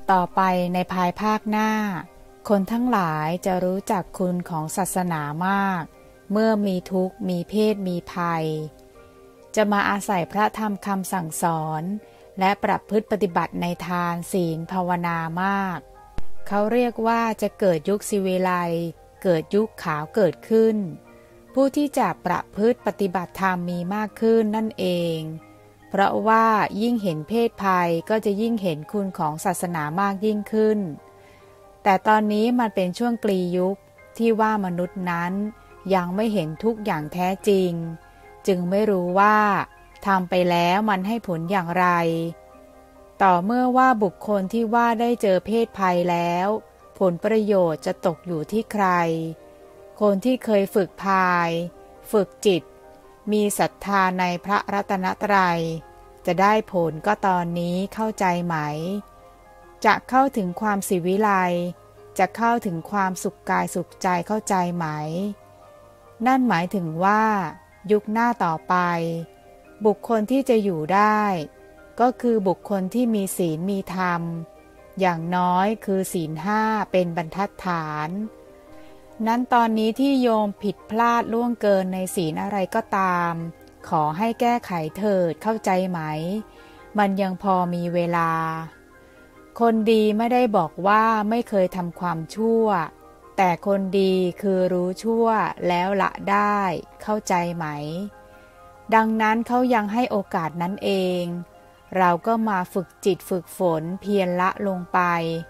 ต่อไปในภายภาคหน้าคนทั้งหลายจะรู้จักคุณของศาสนามากเมื่อมีทุกข์มีเพศมีภัยจะมาอาศัยพระธรรมคำสั่งสอนและประพฤติปฏิบัติในทานศีลภาวนามากเขาเรียกว่าจะเกิดยุคศิวิไลเกิดยุคขาวเกิดขึ้นผู้ที่จะประพฤติปฏิบัติธรรมมีมากขึ้นนั่นเองเพราะว่ายิ่งเห็นเพศภัยก็จะยิ่งเห็นคุณของศาสนามากยิ่งขึ้นแต่ตอนนี้มันเป็นช่วงกลียุคที่ว่ามนุษย์นั้นยังไม่เห็นทุกอย่างแท้จริงจึงไม่รู้ว่าทำไปแล้วมันให้ผลอย่างไรต่อเมื่อว่าบุคคลที่ว่าได้เจอเพศภัยแล้วผลประโยชน์จะตกอยู่ที่ใครคนที่เคยฝึกพายฝึกจิตมีศรัทธาในพระรัตนตรัยจะได้ผลก็ตอนนี้เข้าใจไหมจะเข้าถึงความศิวิไลจะเข้าถึงความสุขกายสุขใจเข้าใจไหมนั่นหมายถึงว่ายุคหน้าต่อไปบุคคลที่จะอยู่ได้ก็คือบุคคลที่มีศีลมีธรรมอย่างน้อยคือศีลห้าเป็นบรรทัดฐานนั้นตอนนี้ที่โยมผิดพลาดล่วงเกินในศีลอะไรก็ตามขอให้แก้ไขเถิดเข้าใจไหมมันยังพอมีเวลาคนดีไม่ได้บอกว่าไม่เคยทำความชั่วแต่คนดีคือรู้ชั่วแล้วละได้เข้าใจไหมดังนั้นเขายังให้โอกาสนั้นเองเราก็มาฝึกจิตฝึกฝนเพียรละลงไป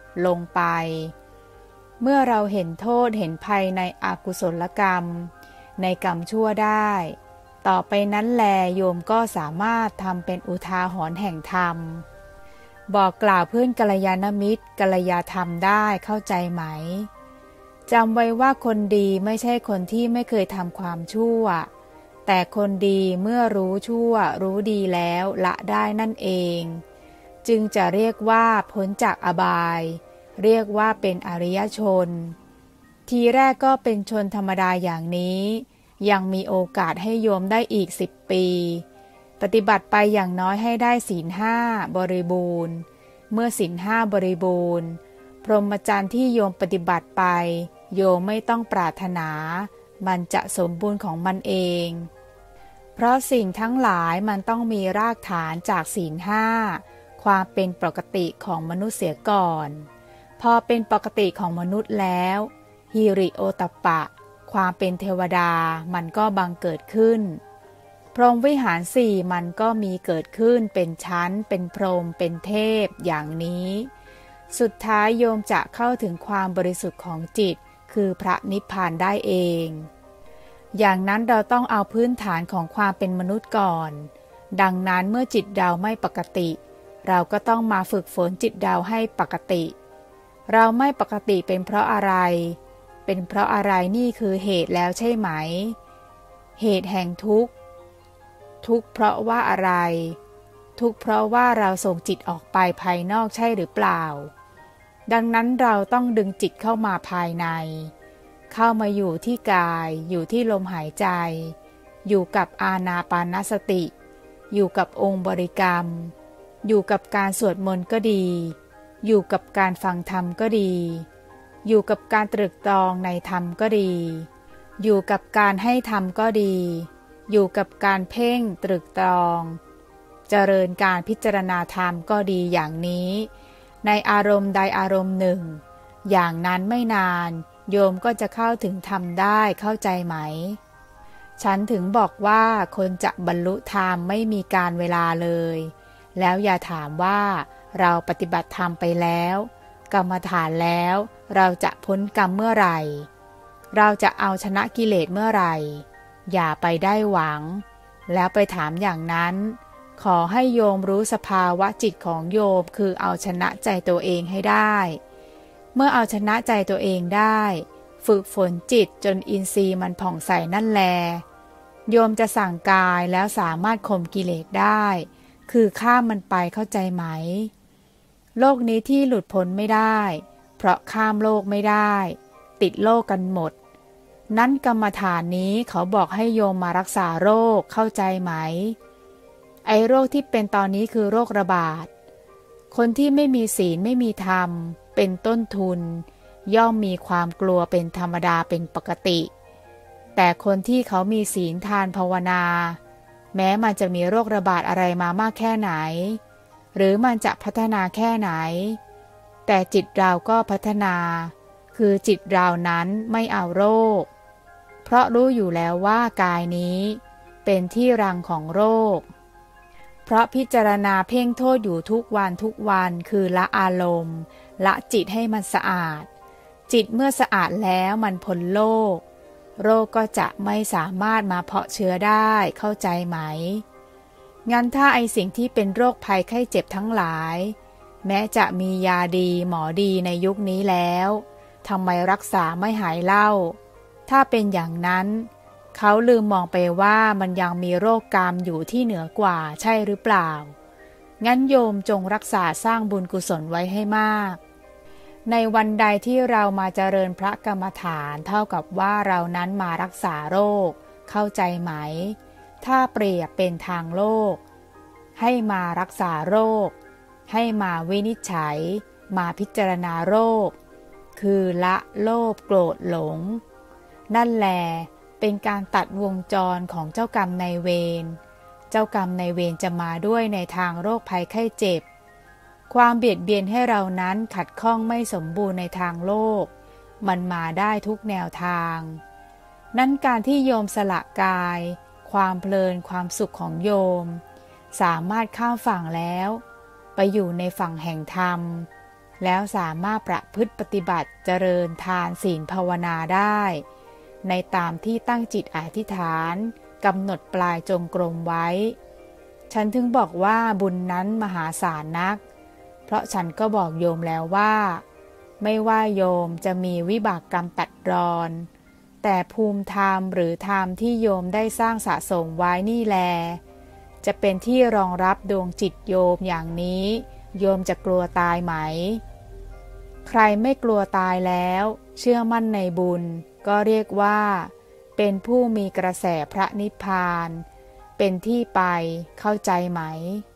เมื่อเราเห็นโทษเห็นภัยในอกุศลกรรมในกรรมชั่วได้ต่อไปนั้นแลโยมก็สามารถทำเป็นอุทาหรณ์แห่งธรรมบอกกล่าวเพื่อนกัลยาณมิตรกัลยาธรรมได้เข้าใจไหมจำไว้ว่าคนดีไม่ใช่คนที่ไม่เคยทำความชั่วแต่คนดีเมื่อรู้ชั่วรู้ดีแล้วละได้นั่นเองจึงจะเรียกว่าพ้นจากอบายเรียกว่าเป็นอริยชนทีแรกก็เป็นชนธรรมดาอย่างนี้ยังมีโอกาสให้โยมได้อีก10 ปีปฏิบัติไปอย่างน้อยให้ได้ศีลห้าบริบูรณ์เมื่อศีลห้าบริบูรณ์พรหมจรรย์ที่โยมปฏิบัติไปโยมไม่ต้องปรารถนามันจะสมบูรณ์ของมันเองเพราะสิ่งทั้งหลายมันต้องมีรากฐานจากศีลห้าความเป็นปกติของมนุษย์เสียก่อนพอเป็นปกติของมนุษย์แล้วฮิริโอตัปปะความเป็นเทวดามันก็บังเกิดขึ้นพรหมวิหารสี่มันก็มีเกิดขึ้นเป็นชั้นเป็นพรหมเป็นเทพอย่างนี้สุดท้ายโยมจะเข้าถึงความบริสุทธิ์ของจิตคือพระนิพพานได้เองอย่างนั้นเราต้องเอาพื้นฐานของความเป็นมนุษย์ก่อนดังนั้นเมื่อจิตเราไม่ปกติเราก็ต้องมาฝึกฝนจิตเราให้ปกติเราไม่ปกติเป็นเพราะอะไรเป็นเพราะอะไรนี่คือเหตุแล้วใช่ไหมเหตุแห่งทุกข์เพราะว่าอะไรทุกข์เพราะว่าเราส่งจิตออกไปภายนอกใช่หรือเปล่าดังนั้นเราต้องดึงจิตเข้ามาภายในเข้ามาอยู่ที่กายอยู่ที่ลมหายใจอยู่กับอานาปานสติอยู่กับองค์บริกรรมอยู่กับการสวดมนต์ก็ดีอยู่กับการฟังธรรมก็ดีอยู่กับการตรึกตรองในธรรมก็ดีอยู่กับการให้ธรรมก็ดีอยู่กับการเพ่งตรึกตรองเจริญการพิจารณาธรรมก็ดีอย่างนี้ในอารมณ์ใดอารมณ์หนึ่งอย่างนั้นไม่นานโยมก็จะเข้าถึงธรรมได้เข้าใจไหมฉันถึงบอกว่าคนจะบรรลุธรรมไม่มีการเวลาเลยแล้วอย่าถามว่าเราปฏิบัติธรรมไปแล้วกรรมฐานแล้วเราจะพ้นกรรมเมื่อไหร่เราจะเอาชนะกิเลสเมื่อไหร่อย่าไปได้หวังแล้วไปถามอย่างนั้นขอให้โยมรู้สภาวะจิตของโยมคือเอาชนะใจตัวเองให้ได้เมื่อเอาชนะใจตัวเองได้ฝึกฝนจิตจนอินทรีย์มันผ่องใสนั่นแลโยมจะสั่งกายแล้วสามารถข่มกิเลสได้คือข้ามมันไปเข้าใจไหมโลกนี้ที่หลุดพ้นไม่ได้เพราะข้ามโลกไม่ได้ติดโลกกันหมดนั้นกรรมฐานนี้เขาบอกให้โยมมารักษาโรคเข้าใจไหมไอ้โรคที่เป็นตอนนี้คือโรคระบาดคนที่ไม่มีศีลไม่มีธรรมเป็นต้นทุนย่อมมีความกลัวเป็นธรรมดาเป็นปกติแต่คนที่เขามีศีลทานภาวนาแม้มันจะมีโรคระบาดอะไรมามากแค่ไหนหรือมันจะพัฒนาแค่ไหนแต่จิตเราก็พัฒนาคือจิตเรานั้นไม่เอาโรคเพราะรู้อยู่แล้วว่ากายนี้เป็นที่รังของโรคเพราะพิจารณาเพ่งโทษอยู่ทุกวันคือละอารมณ์ละจิตให้มันสะอาดจิตเมื่อสะอาดแล้วมันพ้นโรคก็จะไม่สามารถมาเพาะเชื้อได้เข้าใจไหมงั้นถ้าไอสิ่งที่เป็นโรคภัยไข้เจ็บทั้งหลายแม้จะมียาดีหมอดีในยุคนี้แล้วทำไมรักษาไม่หายเล่าถ้าเป็นอย่างนั้นเขาลืมมองไปว่ามันยังมีโรคกรรมอยู่ที่เหนือกว่าใช่หรือเปล่างั้นโยมจงรักษาสร้างบุญกุศลไว้ให้มากในวันใดที่เรามาเจริญพระกรรมฐานเท่ากับว่าเรานั้นมารักษาโรคเข้าใจไหมถ้าเปรียบเป็นทางโลกให้มารักษาโรคให้มาวินิจฉัยมาพิจารณาโรคคือละโลภโกรธหลงนั่นแลเป็นการตัดวงจรของเจ้ากรรมนายเวรเจ้ากรรมนายเวรจะมาด้วยในทางโรคภัยไข้เจ็บความเบียดเบียนให้เรานั้นขัดข้องไม่สมบูรณ์ในทางโลกมันมาได้ทุกแนวทางนั้นการที่โยมสละกายความเพลินความสุขของโยมสามารถข้ามฝั่งแล้วไปอยู่ในฝั่งแห่งธรรมแล้วสามารถประพฤติปฏิบัติเจริญทานศีลภาวนาได้ในตามที่ตั้งจิตอธิษฐานกำหนดปลายจงกรมไว้ฉันถึงบอกว่าบุญนั้นมหาศาลนักเพราะฉันก็บอกโยมแล้วว่าไม่ว่าโยมจะมีวิบากกรรมตัดรอนแต่ภูมิธรรมหรือธรรมที่โยมได้สร้างสะสมไว้นี่แลจะเป็นที่รองรับดวงจิตโยมอย่างนี้โยมจะกลัวตายไหมใครไม่กลัวตายแล้วเชื่อมั่นในบุญก็เรียกว่าเป็นผู้มีกระแสพระนิพพานเป็นที่ไปเข้าใจไหม